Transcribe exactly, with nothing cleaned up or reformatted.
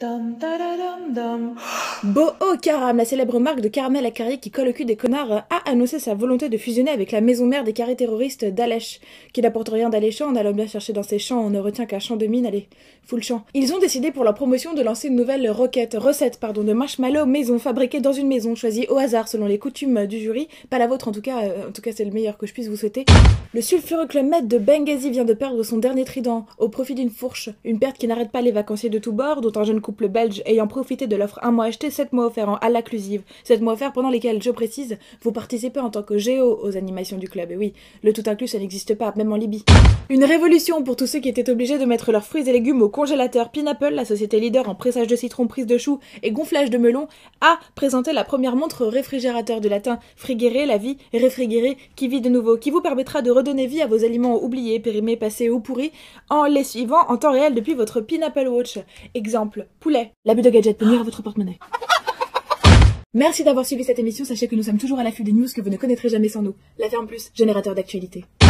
Dum, da, da, dum, dum. Boho Caram, la célèbre marque de caramel acarié qui colle au cul des connards, a annoncé sa volonté de fusionner avec la maison mère des carrés terroristes d'Alech, qui n'apporte rien d'alléchant en allant bien chercher dans ses champs, on ne retient qu'un champ de mine, allez, full champ. Ils ont décidé pour leur promotion de lancer une nouvelle roquette, recette pardon, de marshmallow maison, fabriquée dans une maison, choisie au hasard selon les coutumes du jury, pas la vôtre en tout cas, euh, en tout cas c'est le meilleur que je puisse vous souhaiter. Le sulfureux Club Med de Benghazi vient de perdre son dernier trident, au profit d'une fourche, une perte qui n'arrête pas les vacanciers de tous bords, dont un jeune couple belge ayant profité de l'offre un mois acheté, sept mois offerts en à l'inclusive. sept mois offerts pendant lesquels, je précise, vous participez en tant que géo aux animations du club. Et oui, le tout inclus, ça n'existe pas, même en Libye. Une révolution pour tous ceux qui étaient obligés de mettre leurs fruits et légumes au congélateur. Pineapple, la société leader en pressage de citron, prise de chou et gonflage de melon, a présenté la première montre réfrigérateur du latin frigere, la vie, réfrigérer, qui vit de nouveau, qui vous permettra de redonner vie à vos aliments oubliés, périmés, passés ou pourris, en les suivant en temps réel depuis votre Pineapple Watch. Exemple, poulet. L'abus de gadget peut nuire à votre porte-monnaie. Merci d'avoir suivi cette émission, sachez que nous sommes toujours à l'affût des news que vous ne connaîtrez jamais sans nous. La Ferme Plus, générateur d'actualité.